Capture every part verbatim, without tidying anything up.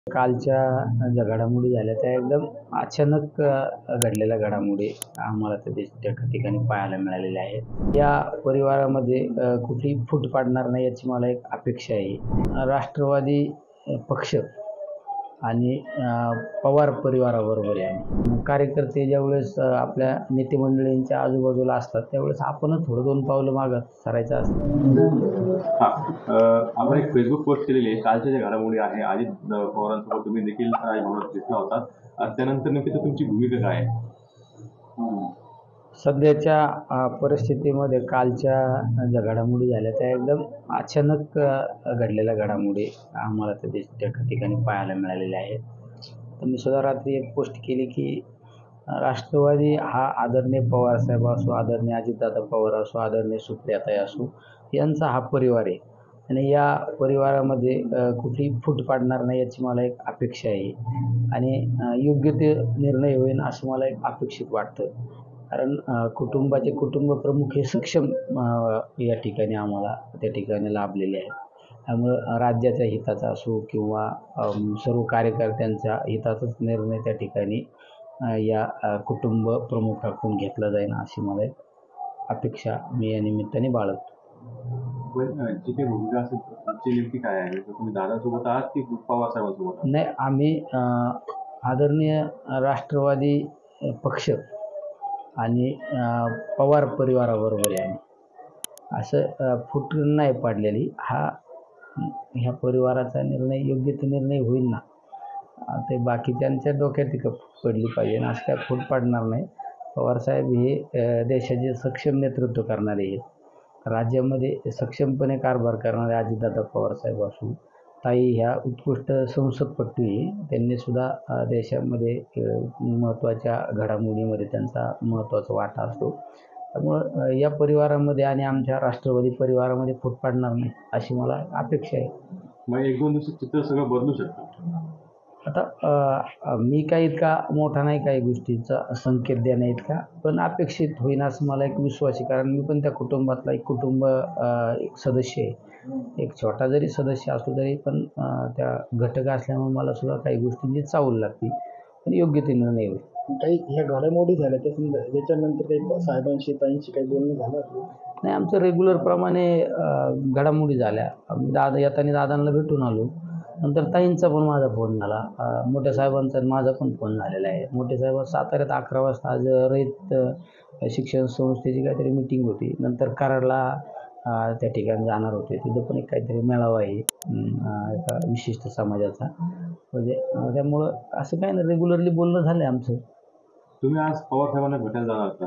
कालच्या ज्या घडामोडी झाल्या त्या एकदम अचानक अ, घडलेल्या घडामोडी आम्हाला त्या दिस त्या ठिकाणी पाहायला मिळालेल्या आहेत. या परिवारामध्ये अ, कुठलीही फूट पाडणार नाही याची मला एक अपेक्षा आहे. अ, राष्ट्रवादी अ, पक्ष आणि अ, पवार परिवाराबरोबर आहे आम्ही. कार्यकर्ते ज्यावेळेस अ, आपल्या नेतेमंडळींच्या आजूबाजूला असतात त्यावेळेस आपणच थोडं दोन पावलं मागं सरायचं असतं. हां. अ, आपण एक फेसबुक पोस्ट केलेली आहे. कालच्या ज्या घडामोडी आहे, अजित अ, पवारांसोबत तुम्ही देखील राजभवनात दिसला होता. अ, त्यानंतर नेमकी तुमची भूमिका काय आहे? सध्याच्या अ, परिस्थितीमध्ये कालच्या ज्या घडामोडी झाल्या त्या एकदम अचानक अ, घडलेल्या घडामोडी आम्हाला त्या दिस त्या ठिकाणी पाहायला मिळालेल्या आहेत. तर मी सुद्धा रात्री एक पोस्ट केली की अ, राष्ट्रवादी हा आदरणीय पवारसाहेब असो, आदरणीय अजितदादा पवार असो, आदरणीय सुप्रियाताई असो, यांचा हा परिवार आहे आणि या परिवारामध्ये अ, कुठलीही फूट पाडणार नाही याची मला एक अपेक्षा आहे आणि अ, योग्य ते निर्णय होईल असं मला एक अपेक्षित वाटतं. कारण अ, कुटुंबाचे कुटुंब प्रमुख हे सक्षम अ, या ठिकाणी आम्हाला त्या ठिकाणी लाभलेले आहेत. त्यामुळं राज्याच्या हिताचा असो किंवा अ, सर्व कार्यकर्त्यांच्या हिताचाच निर्णय त्या ठिकाणी अ, या अ, कुटुंब प्रमुखाकडून घेतला जाईल अशी मला एक अपेक्षा मी या निमित्ताने बाळगतो. पण अ, जी काही भूमिका असेल तुमची नेमकी काय आहे? तर तुम्ही दादासोबत आहात की पवार साहेबांसोबत आहात? नाही, आम्ही अ, आदरणीय राष्ट्रवादी अ, पक्ष आणि अ, पवार परिवाराबरोबर आहे आम्ही. असं अ, फूट नाही पाडलेली. हा ह्या परिवाराचा निर्णय योग्य ते निर्णय होईल ना, अ, ते बाकीच्यांच्या डोक्यात ती फूट पडली पाहिजे आणि असं काय फूट पाडणार नाही. पवारसाहेब हे अ, देशाचे सक्षम नेतृत्व करणारे आहेत. राज्यामध्ये सक्षमपणे कारभार करणारे अजितदादा पवारसाहेब असो, ताई ह्या उत्कृष्ट संसदपटू आहे. त्यांनी सुद्धा अ, देशामध्ये अ, महत्त्वाच्या घडामोडीमध्ये त्यांचा महत्त्वाचा वाटा असतो. त्यामुळं अ, या परिवारामध्ये आणि आमच्या राष्ट्रवादी परिवारामध्ये फूट पाडणार नाही अशी मला अपेक्षा आहे. मग एक दोन दिवसात चित्र सगळं बदलू शकतं. आता अ, मी काही इतका मोठा नाही काही गोष्टींचा संकेत देण्या इतका, पण अपेक्षित होईन असं मला एक विश्वास आहे. कारण मी पण त्या कुटुंबातला एक कुटुंब अ, एक सदस्य आहे. एक छोटा जरी सदस्य असलो तरी पण अ, त्या घटक असल्यामुळे मला सुद्धा काही गोष्टींची चावल लागते. पण योग्य ते निर्णय होईल. काही ह्या घडामोडी झाल्या त्या समजा त्याच्यानंतर काही साहेबांशी ताईंशी काही बोलणं झालं आपलं? नाही, आमचं रेग्युलर प्रमाणे अ, घडामोडी झाल्या. मी दादा येताना दादांना भेटून आलो. नंतर ताईंचा पण माझा फोन झाला. अ, मोठ्या साहेबांचा आणि माझा पण फोन झालेला आहे. मोठे साहेब साताऱ्यात अकरा वाजता आज रयत अ, शिक्षण संस्थेची काहीतरी मीटिंग होती. नंतर कराडला अ, त्या ठिकाणी जाणार होते. तिथं पण एक काहीतरी मेळावा आहे अ, एका विशिष्ट समाजाचा. म्हणजे अ, त्यामुळं असं काही नाही, रेग्युलरली बोलणं झालं आहे आमचं. तुम्ही आज पवार साहेबांना भेटायला जाणार आहात का?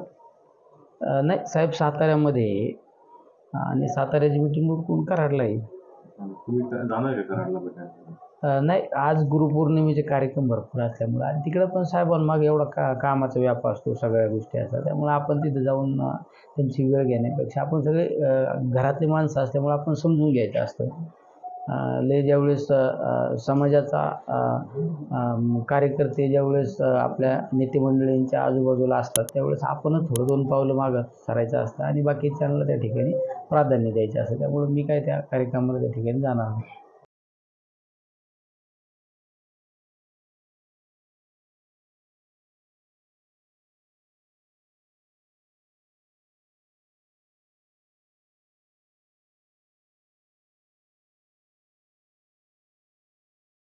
अ, नाही, साहेब साताऱ्यामध्ये आहे आणि साताऱ्याची मीटिंग उरकून कराडला आहे. तुम्ही जाणार का कराडला भेटायला? अ, नाही, आज गुरुपौर्णिमेचे कार्यक्रम भरपूर असल्यामुळं आणि तिकडं पण साहेबांमागे एवढा का कामाचा व्याप असतो, सगळ्या गोष्टी असतात. त्यामुळे आपण तिथं जाऊन अ, त्यांची वेळ घेण्यापेक्षा आपण सगळे अ, घरातली माणसं असल्यामुळे आपण समजून घ्यायचं असतं. अ, लय ज्यावेळेस अ, समाजाचा अ, अ, कार्यकर्ते ज्यावेळेस अ, आपल्या नेतेमंडळींच्या आजूबाजूला असतात त्यावेळेस आपणच थोडं दोन पावलं मागं सरायचं असतं आणि बाकीच्यांना त्या ठिकाणी प्राधान्य द्यायचं असतं. त्यामुळे मी काय त्या कार्यक्रमाला त्या ठिकाणी जाणार नाही.